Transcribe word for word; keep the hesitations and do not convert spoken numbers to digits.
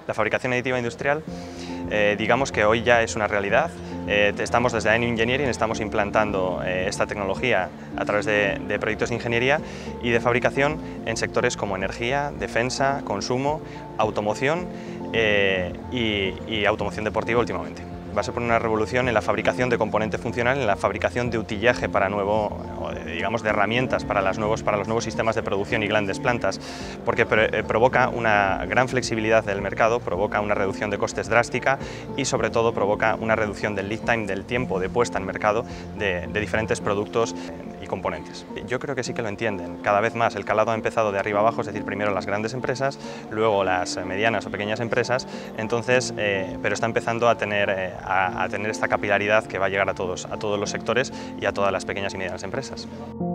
La fabricación aditiva industrial, eh, digamos que hoy ya es una realidad. Eh, estamos desde Ainu Engineering, estamos implantando eh, esta tecnología a través de, de proyectos de ingeniería y de fabricación en sectores como energía, defensa, consumo, automoción eh, y, y automoción deportiva últimamente. Va a suponer una revolución en la fabricación de componente funcional, en la fabricación de utillaje para nuevo, digamos, de herramientas para, las nuevos, para los nuevos sistemas de producción y grandes plantas, porque provoca una gran flexibilidad del mercado, provoca una reducción de costes drástica y sobre todo provoca una reducción del lead time, del tiempo de puesta en mercado de, de diferentes productos y componentes. Yo creo que sí que lo entienden. Cada vez más el calado ha empezado de arriba abajo, es decir, primero las grandes empresas, luego las medianas o pequeñas empresas, entonces, eh, pero está empezando a tener, eh, a, a tener esta capilaridad que va a llegar a todos, a todos los sectores y a todas las pequeñas y medianas empresas.